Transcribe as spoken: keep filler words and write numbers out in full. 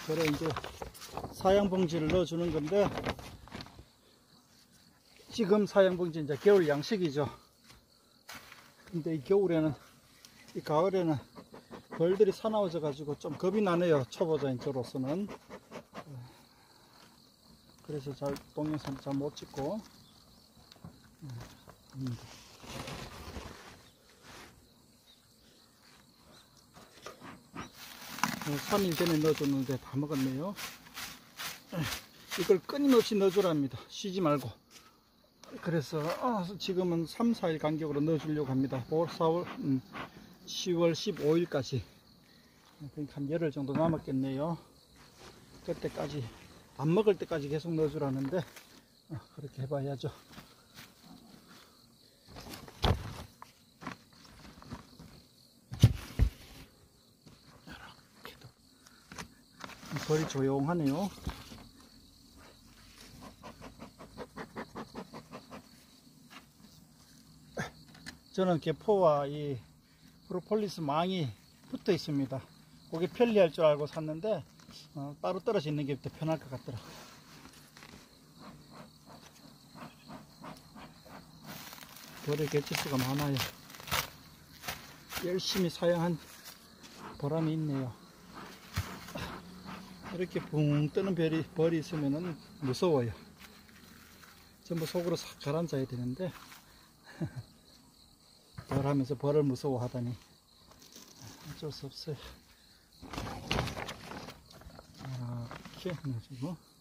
그래 이제 사양봉지를 넣어주는 건데, 지금 사양봉지 이제 겨울 양식이죠. 근데 이 겨울에는, 이 가을에는 벌들이 사나워져 가지고 좀 겁이 나네요, 초보자인 저로서는. 그래서 잘 동영상 잘 못 찍고 합니다. 삼 일 전에 넣어줬는데 다 먹었네요. 이걸 끊임없이 넣어주랍니다. 쉬지 말고. 그래서 지금은 삼, 사 일 간격으로 넣어주려고 합니다. 사월, 시월 십오 일까지. 그러니까 한 열흘 정도 남았겠네요. 그때까지, 안 먹을 때까지 계속 넣어주라는데, 그렇게 해봐야죠. 벌이 조용하네요. 저는 개포와 이 프로폴리스 망이 붙어 있습니다. 그게 편리할 줄 알고 샀는데 어, 따로 떨어져 있는 게 더 편할 것 같더라고요. 벌의 개체수가 많아요. 열심히 사양한 보람이 있네요. 이렇게 붕 뜨는 별이, 벌이 있으면 무서워요. 전부 속으로 싹 가라앉아야 되는데 벌 하면서 벌을 무서워하다니 어쩔 수 없어요. 이렇게 해가지고